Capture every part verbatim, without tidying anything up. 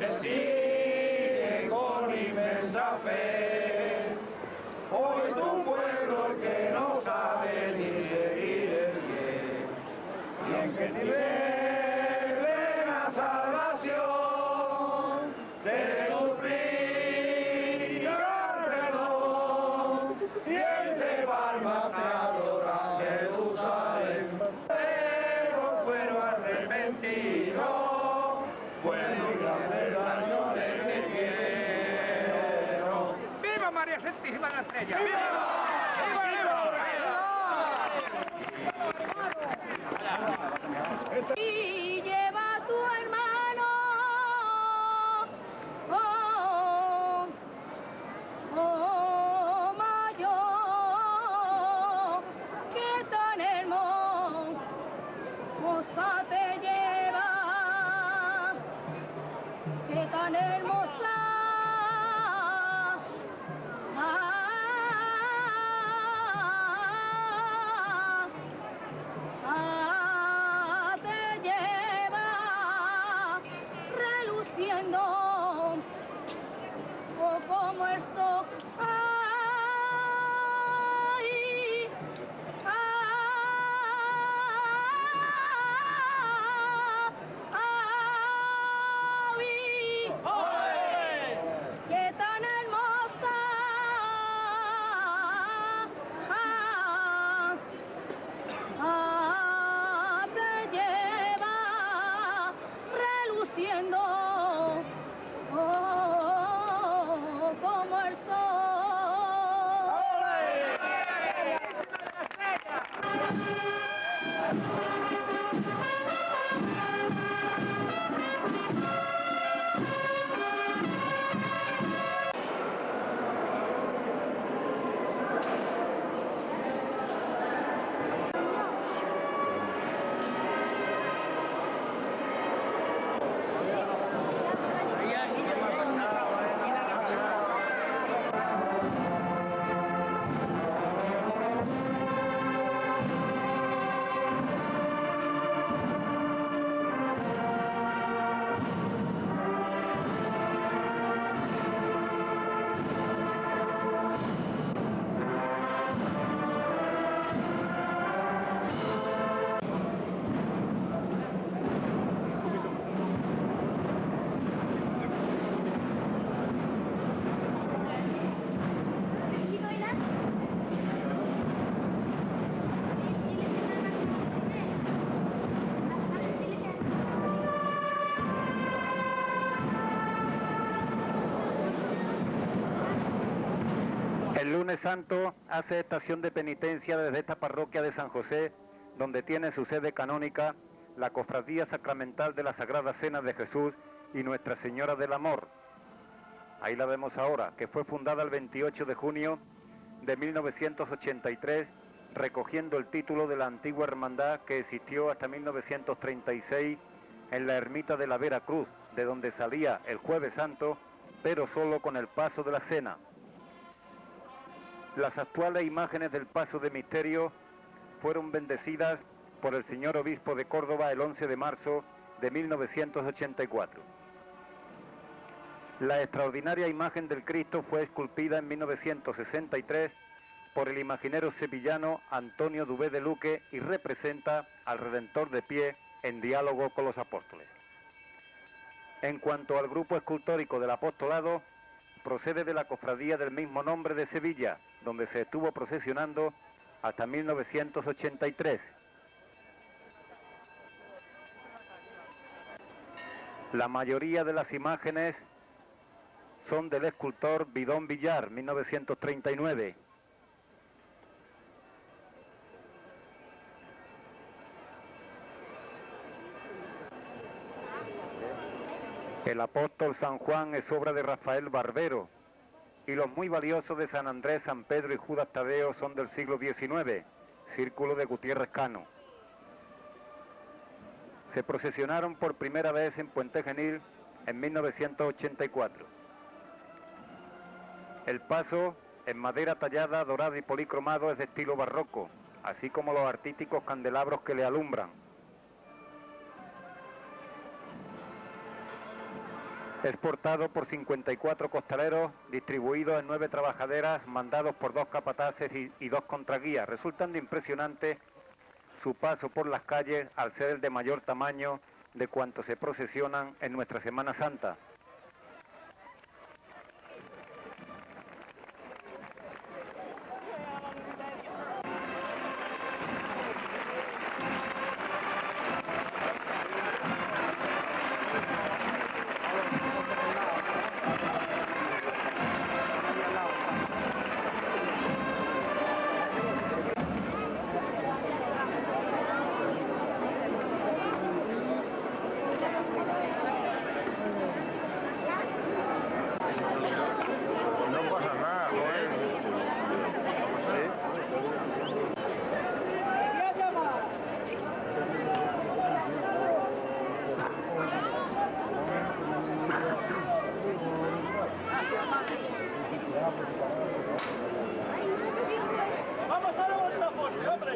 le sigue con inmensa fe. Hoy tu pueblo que no sabe ni seguir el bien, y en que nivel plena salvación, te suplica perdón, y entre palmas te adora Jerusalén. Pero fueron arrepentidos, bueno y grande el daño de que quiero. ¡Viva María Santísima de la Estrella! ¡Viva! ¡Viva, viva! Y lleva a tu hermano, oh, oh, mayor, que tan hermosa te lleva, que tan hermosa. Ah, te lleva reluciendo, oh, como el sol. Ay, ay, qué tan hermosa. Ah, te lleva reluciendo, oh, como el sol. El lunes santo hace estación de penitencia desde esta parroquia de San José, donde tiene su sede canónica la Cofradía Sacramental de la Sagrada Cena de Jesús y Nuestra Señora del Amor. Ahí la vemos ahora, que fue fundada el veintiocho de junio de mil novecientos ochenta y tres, recogiendo el título de la antigua hermandad que existió hasta mil novecientos treinta y seis en la ermita de la Vera Cruz, de donde salía el Jueves Santo, pero solo con el paso de la cena. Las actuales imágenes del paso de misterio fueron bendecidas por el señor obispo de Córdoba el once de marzo de mil novecientos ochenta y cuatro. La extraordinaria imagen del Cristo fue esculpida en mil novecientos sesenta y tres por el imaginero sevillano Antonio Dubé de Luque y representa al Redentor de pie en diálogo con los apóstoles. En cuanto al grupo escultórico del apostolado, procede de la cofradía del mismo nombre de Sevilla, donde se estuvo procesionando hasta mil novecientos ochenta y tres. La mayoría de las imágenes son del escultor Bidón Villar, mil novecientos treinta y nueve. El apóstol San Juan es obra de Rafael Barbero, y los muy valiosos de San Andrés, San Pedro y Judas Tadeo son del siglo diecinueve, Círculo de Gutiérrez Cano. Se procesionaron por primera vez en Puente Genil en mil novecientos ochenta y cuatro. El paso, en madera tallada, dorada y policromado, es de estilo barroco, así como los artísticos candelabros que le alumbran. Es portado por cincuenta y cuatro costaleros, distribuidos en nueve trabajaderas, mandados por dos capataces y, y dos contraguías, resultando impresionante su paso por las calles al ser el de mayor tamaño de cuantos se procesionan en nuestra Semana Santa. ¡Vamos a la vuelta, fuerte, hombre!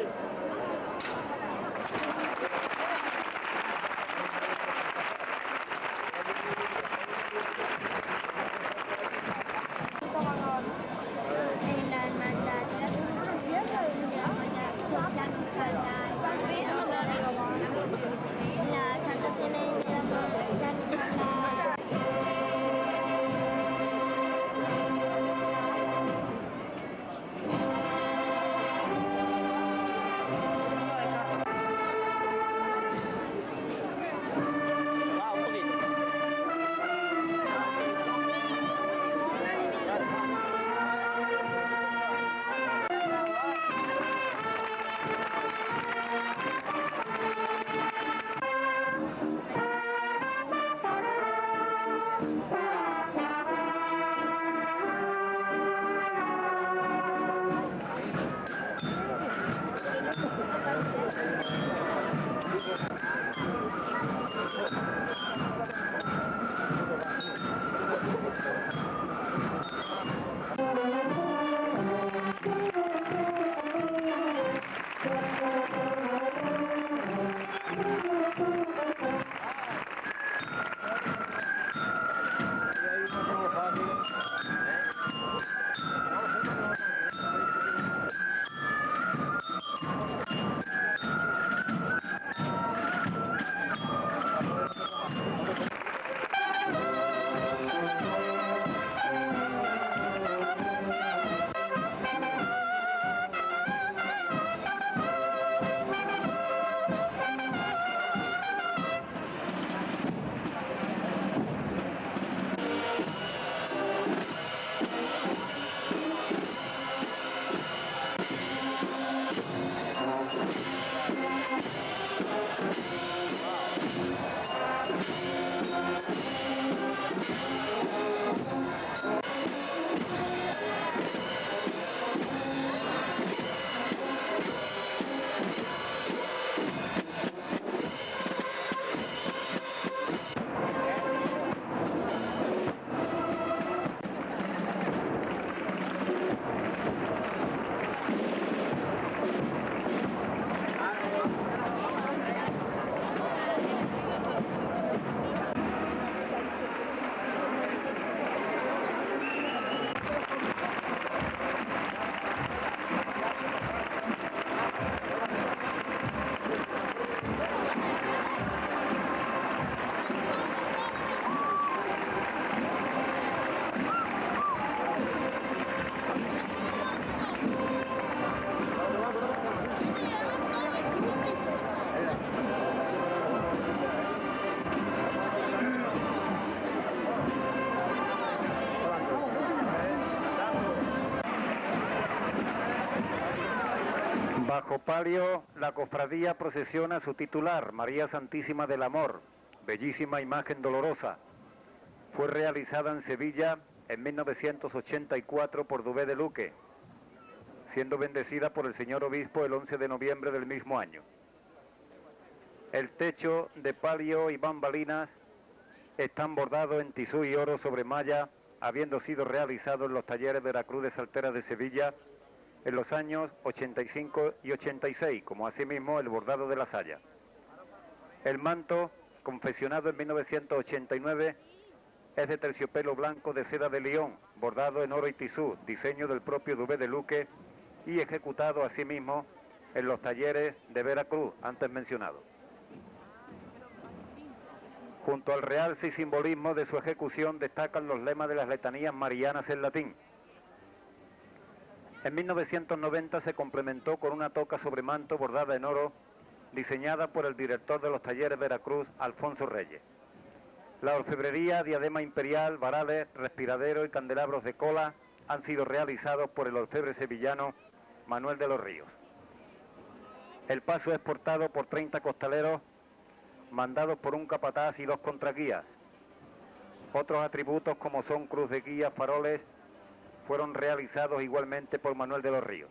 En la hermandad de la Santa Cena y de la Bajo palio, la cofradía procesiona a su titular, María Santísima del Amor, bellísima imagen dolorosa. Fue realizada en Sevilla en mil novecientos ochenta y cuatro por Dubé de Luque, siendo bendecida por el señor obispo el once de noviembre del mismo año. El techo de palio y bambalinas están bordados en tisú y oro sobre malla, habiendo sido realizado en los talleres de la Cruz de Salteras de Sevilla en los años ochenta y cinco y ochenta y seis, como asimismo el bordado de la saya. El manto, confeccionado en mil novecientos ochenta y nueve, es de terciopelo blanco de seda de León, bordado en oro y tisú, diseño del propio Dubé de Luque y ejecutado asimismo en los talleres de Veracruz, antes mencionados. Junto al realce y simbolismo de su ejecución destacan los lemas de las letanías marianas en latín. En mil novecientos noventa se complementó con una toca sobre manto bordada en oro, diseñada por el director de los talleres Veracruz, Alfonso Reyes. La orfebrería, diadema imperial, varales, respiradero y candelabros de cola han sido realizados por el orfebre sevillano Manuel de los Ríos. El paso es portado por treinta costaleros, mandados por un capataz y dos contraguías. Otros atributos como son cruz de guía, faroles, fueron realizados igualmente por Manuel de los Ríos.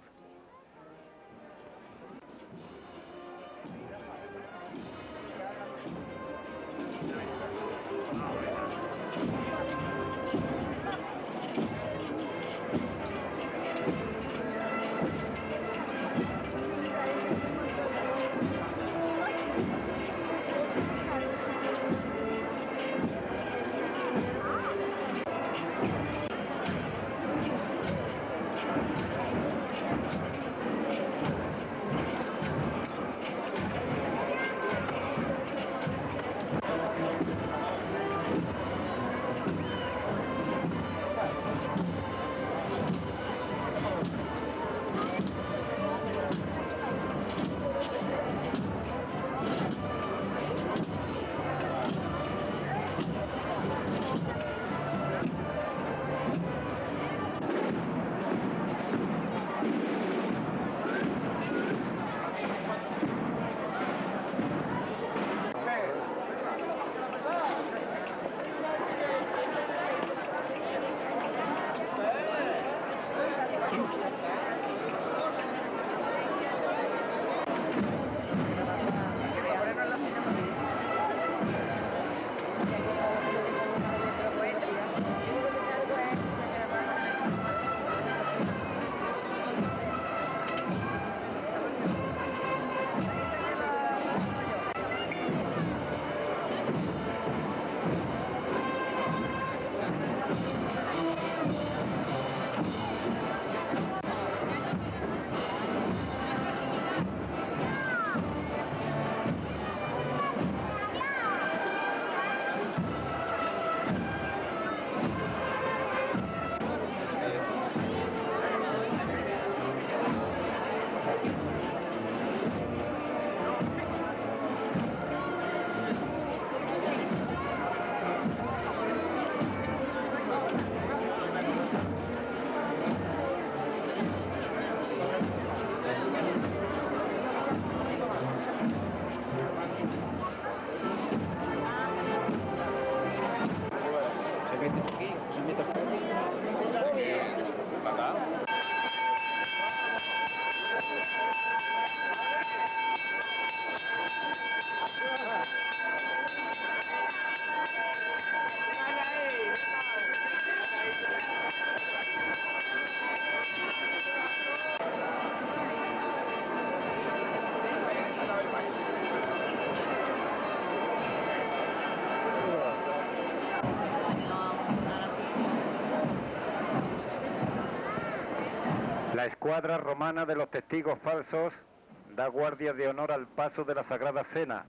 La escuadra romana de los testigos falsos da guardia de honor al paso de la Sagrada Cena.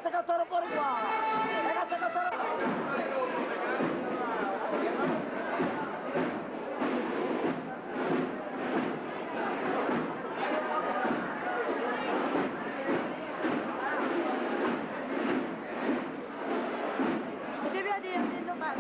saca toro por igual. Venga, saca toro. Te voy a decir haciendo más.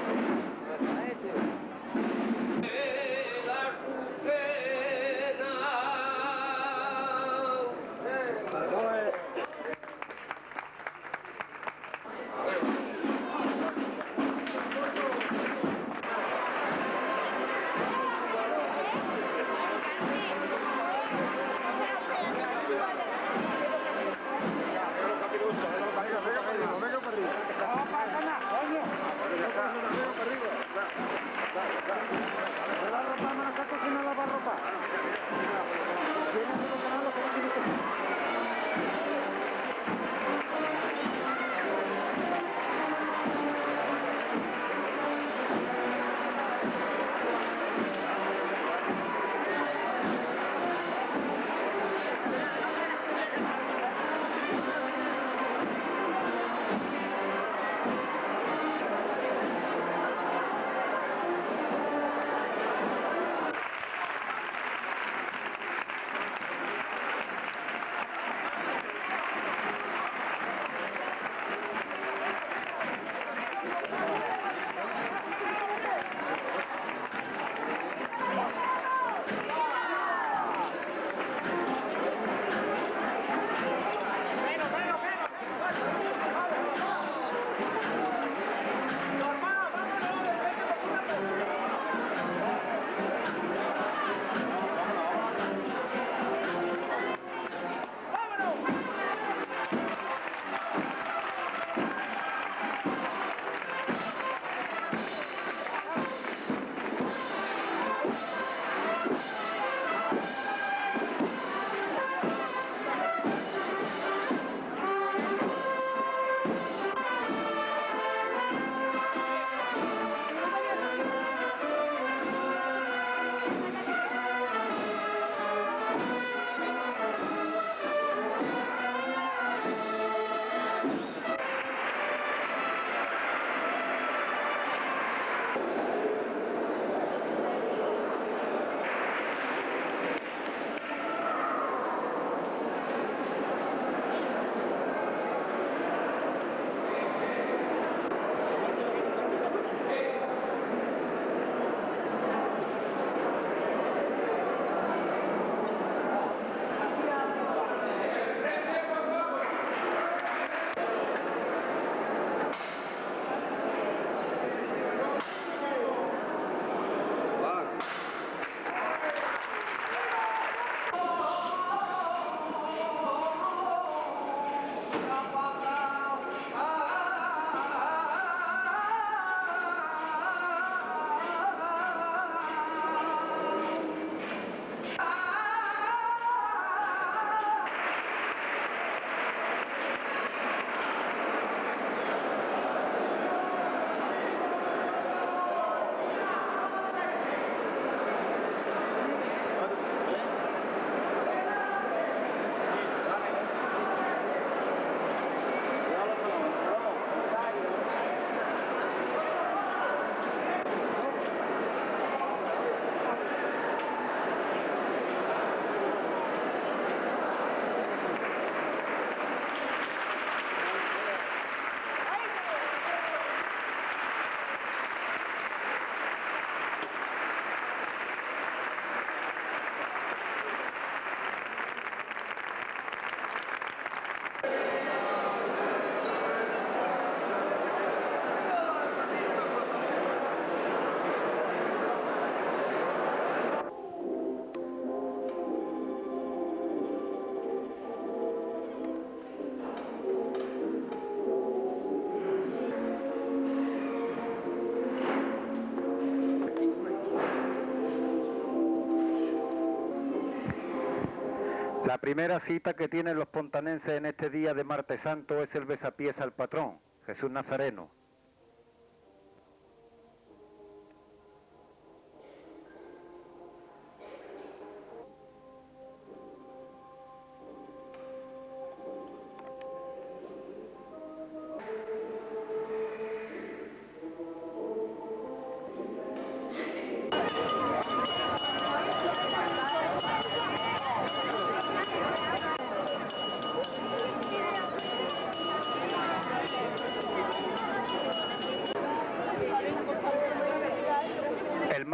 La primera cita que tienen los pontanenses en este día de Martes Santo es el besapiés al patrón, Jesús Nazareno.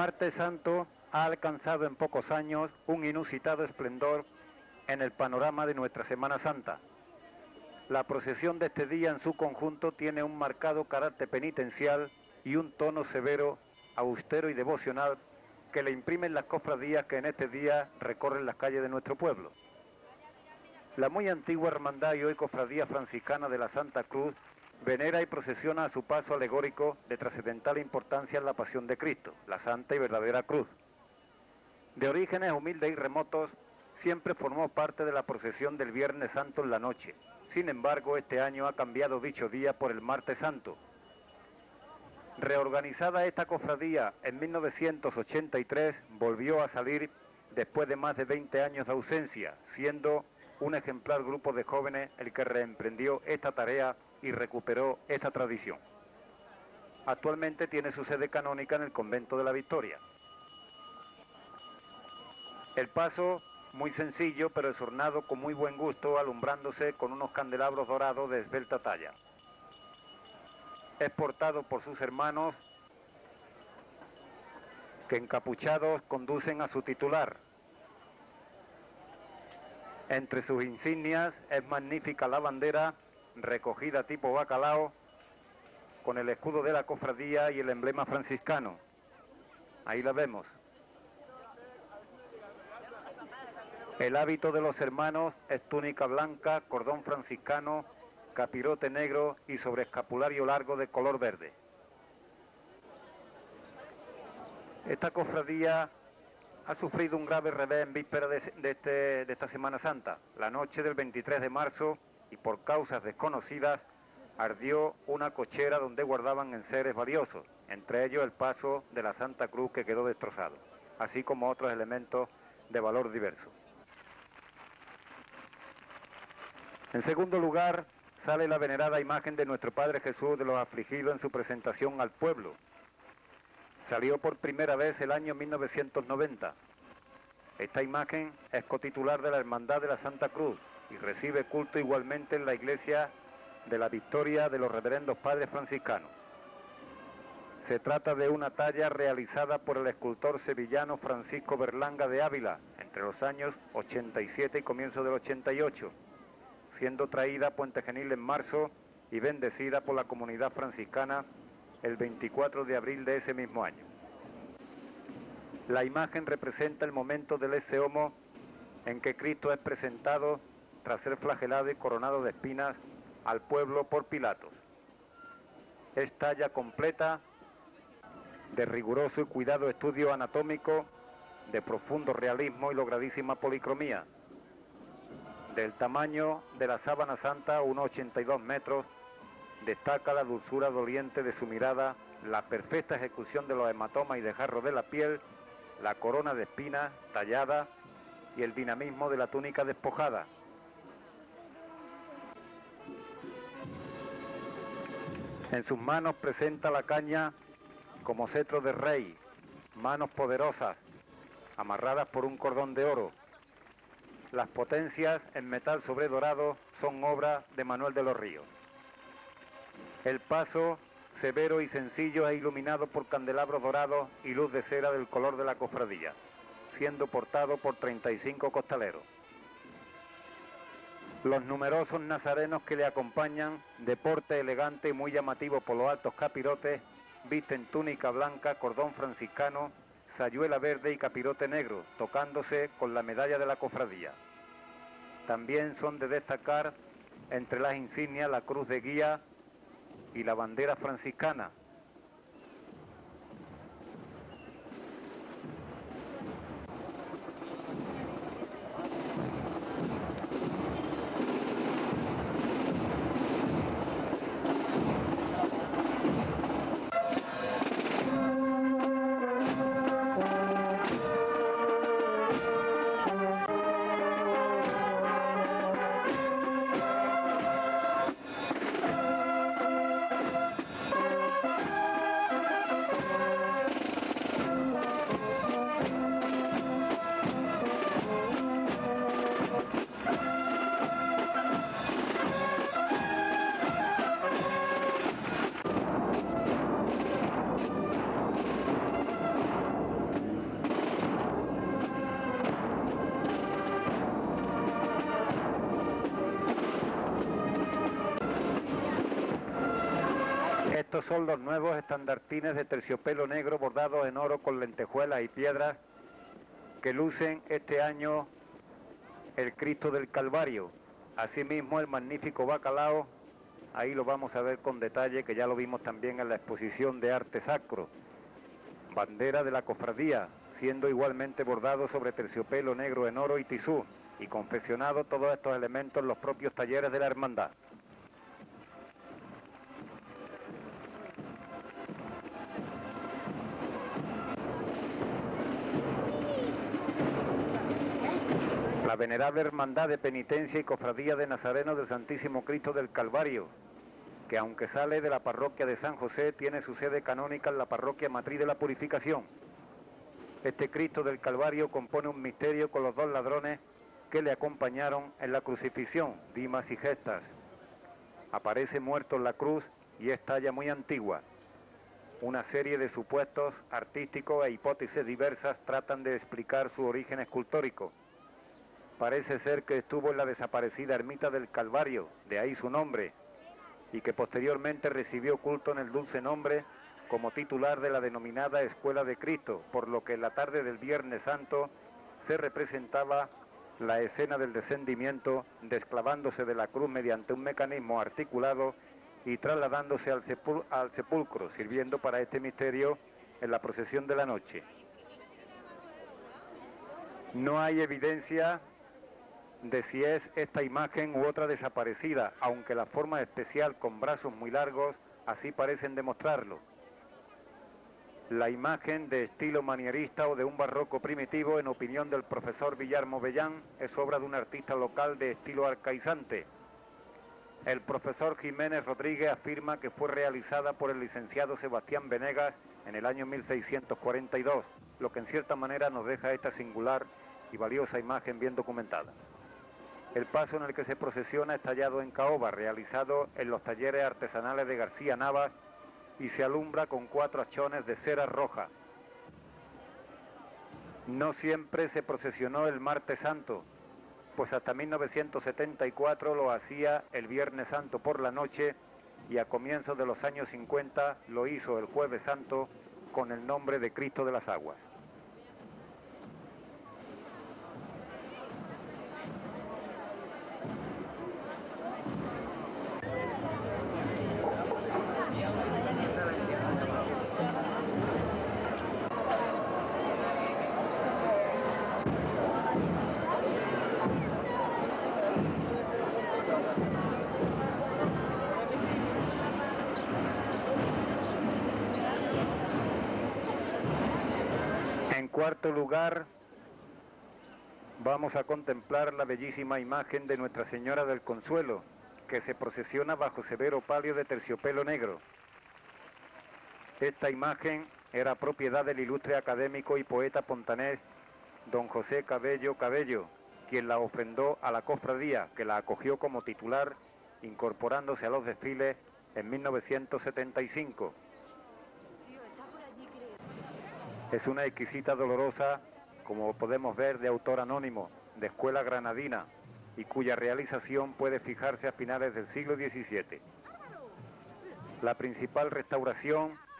Martes Santo ha alcanzado en pocos años un inusitado esplendor en el panorama de nuestra Semana Santa. La procesión de este día en su conjunto tiene un marcado carácter penitencial y un tono severo, austero y devocional que le imprimen las cofradías que en este día recorren las calles de nuestro pueblo. La muy antigua hermandad y hoy cofradía franciscana de la Santa Cruz venera y procesiona a su paso alegórico de trascendental importancia en la pasión de Cristo, la Santa y Verdadera Cruz. De orígenes humildes y remotos, siempre formó parte de la procesión del Viernes Santo en la noche. Sin embargo, este año ha cambiado dicho día por el Martes Santo. Reorganizada esta cofradía en mil novecientos ochenta y tres, volvió a salir después de más de veinte años de ausencia, siendo un ejemplar grupo de jóvenes el que reemprendió esta tarea y recuperó esta tradición. Actualmente tiene su sede canónica en el convento de la Victoria. El paso, muy sencillo, pero es ornado con muy buen gusto, alumbrándose con unos candelabros dorados de esbelta talla. Es portado por sus hermanos, que encapuchados conducen a su titular. Entre sus insignias es magnífica la bandera, recogida tipo bacalao, con el escudo de la cofradía y el emblema franciscano. Ahí la vemos. El hábito de los hermanos es túnica blanca, cordón franciscano, capirote negro y sobreescapulario largo de color verde. Esta cofradía ha sufrido un grave revés en víspera de, de, este, de esta Semana Santa. La noche del veintitrés de marzo, y por causas desconocidas, ardió una cochera donde guardaban enseres valiosos, entre ellos el paso de la Santa Cruz, que quedó destrozado, así como otros elementos de valor diverso. En segundo lugar, sale la venerada imagen de nuestro Padre Jesús de los Afligidos en su presentación al pueblo. Salió por primera vez el año mil novecientos noventa. Esta imagen es cotitular de la Hermandad de la Santa Cruz y recibe culto igualmente en la iglesia de la Victoria de los Reverendos Padres Franciscanos. Se trata de una talla realizada por el escultor sevillano Francisco Berlanga de Ávila entre los años ochenta y siete y comienzo del ochenta y ocho, siendo traída a Puente Genil en marzo y bendecida por la comunidad franciscana el veinticuatro de abril de ese mismo año. La imagen representa el momento del ecce homo en que Cristo es presentado tras ser flagelado y coronado de espinas al pueblo por Pilatos. Es talla completa, de riguroso y cuidado estudio anatómico, de profundo realismo y logradísima policromía. Del tamaño de la sábana santa, unos ochenta y dos metros, destaca la dulzura doliente de su mirada, la perfecta ejecución de los hematomas y desgarros de la piel, la corona de espinas tallada y el dinamismo de la túnica despojada. En sus manos presenta la caña como cetro de rey, manos poderosas, amarradas por un cordón de oro. Las potencias en metal sobredorado son obra de Manuel de los Ríos. El paso, severo y sencillo, es iluminado por candelabros dorados y luz de cera del color de la cofradía, siendo portado por treinta y cinco costaleros. Los numerosos nazarenos que le acompañan, de porte elegante y muy llamativo por los altos capirotes, visten túnica blanca, cordón franciscano, sayuela verde y capirote negro, tocándose con la medalla de la cofradía. También son de destacar entre las insignias la cruz de guía y la bandera franciscana. Estos son los nuevos estandartines de terciopelo negro bordados en oro con lentejuelas y piedras que lucen este año el Cristo del Calvario. Asimismo el magnífico bacalao, ahí lo vamos a ver con detalle, que ya lo vimos también en la exposición de arte sacro. Bandera de la cofradía, siendo igualmente bordado sobre terciopelo negro en oro y tisú, y confeccionado todos estos elementos en los propios talleres de la hermandad. La venerable Hermandad de Penitencia y Cofradía de Nazareno del Santísimo Cristo del Calvario, que aunque sale de la parroquia de San José, tiene su sede canónica en la parroquia matriz de la Purificación. Este Cristo del Calvario compone un misterio con los dos ladrones que le acompañaron en la crucifixión, Dimas y Gestas. Aparece muerto en la cruz y es talla muy antigua. Una serie de supuestos artísticos e hipótesis diversas tratan de explicar su origen escultórico. Parece ser que estuvo en la desaparecida ermita del Calvario, de ahí su nombre, y que posteriormente recibió culto en el dulce nombre como titular de la denominada Escuela de Cristo, por lo que en la tarde del Viernes Santo se representaba la escena del descendimiento, desclavándose de la cruz mediante un mecanismo articulado y trasladándose al, sepul- al sepulcro, sirviendo para este misterio en la procesión de la noche. No hay evidencia de si es esta imagen u otra desaparecida, aunque la forma especial con brazos muy largos así parecen demostrarlo. La imagen de estilo manierista o de un barroco primitivo, en opinión del profesor Villar Movellán, es obra de un artista local de estilo arcaizante. El profesor Jiménez Rodríguez afirma que fue realizada por el licenciado Sebastián Venegas en el año mil seiscientos cuarenta y dos, lo que en cierta manera nos deja esta singular y valiosa imagen bien documentada. El paso en el que se procesiona es tallado en caoba, realizado en los talleres artesanales de García Navas, y se alumbra con cuatro hachones de cera roja. No siempre se procesionó el martes santo, pues hasta mil novecientos setenta y cuatro lo hacía el Viernes Santo por la noche, y a comienzos de los años cincuenta lo hizo el Jueves Santo con el nombre de Cristo de las Aguas. En cuarto lugar, vamos a contemplar la bellísima imagen de Nuestra Señora del Consuelo, que se procesiona bajo severo palio de terciopelo negro. Esta imagen era propiedad del ilustre académico y poeta pontanés don José Cabello Cabello, quien la ofrendó a la cofradía, que la acogió como titular, incorporándose a los desfiles en mil novecientos setenta y cinco. Es una exquisita dolorosa, como podemos ver, de autor anónimo, de escuela granadina, y cuya realización puede fijarse a finales del siglo diecisiete. La principal restauración